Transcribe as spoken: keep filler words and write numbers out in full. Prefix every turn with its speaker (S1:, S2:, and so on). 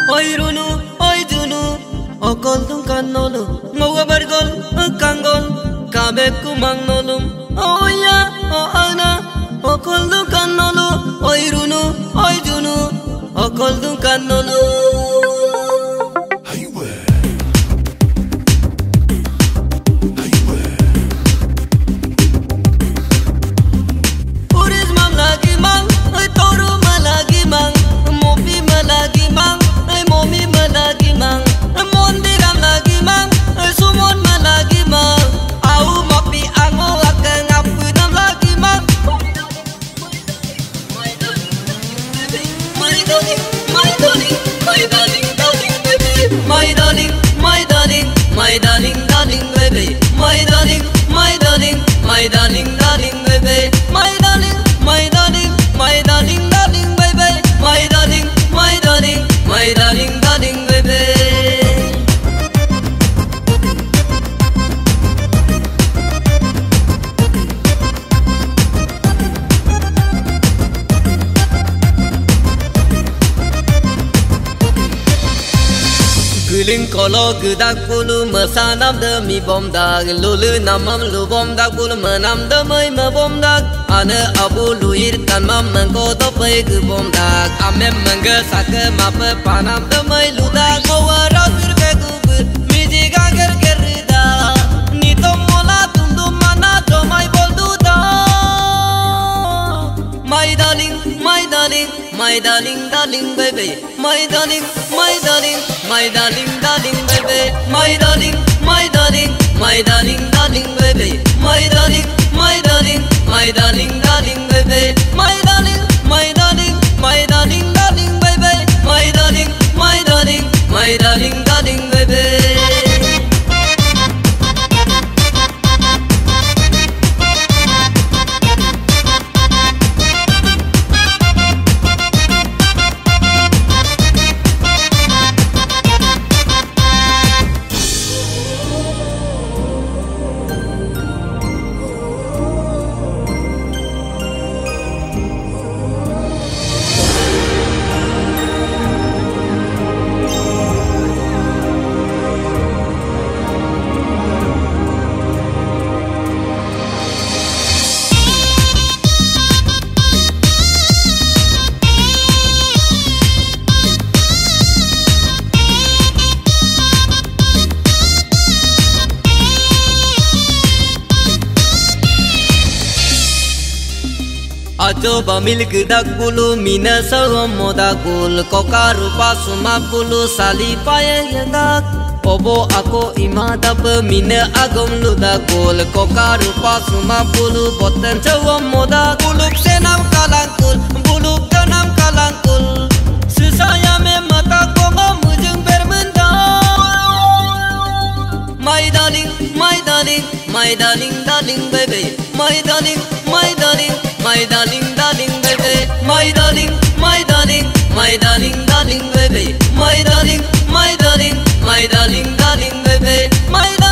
S1: Oi runu, oi junu, okol tung kanolu, ngoga bergol, kanggol, kabe kumang nolum. Oh ya, oh ana, okol tung kanolu, oi runu, oi junu, okol tung kanolu. My darling, my darling, my darling, darling baby. My darling, my darling, my darling, darling baby. My darling, my darling, my darling, darling baby. My darling, my darling, my darling, darling baby. Guling kolo gudak bulu mesanam demi bomdak lulu namam lu bomdak bulu menam demi me bomdak ane abu luir tanmam mengkoto pe gu bomdak amem menggesak mape panam demi ludak mawara sirbe gu miji gager gerida nito mola tumdu mana domai bolduda. My darling, my darling, my darling, darling baby. My darling, my darling, my darling, darling baby. My darling, my darling, my darling, darling baby. My darling, my darling, my darling, darling baby. My darling, my darling, my darling, darling baby. My darling, my darling, my darling, darling baby. Coba milik dak bulu mina sawam modak bul koka rupa suma bulu sali paye yendak obo ako imada pe mina agom ludak bul koka rupa suma bulu boten sawam modak buluk senam kalangkul buluk tanam kalangkul susaya me mata kongo mujung bermenda. My darling, my darling, my darling, darling baby. My darling, my darling, my darling, darling baby. My darling, my darling, my darling, darling baby. My darling, my darling, my darling, darling baby. My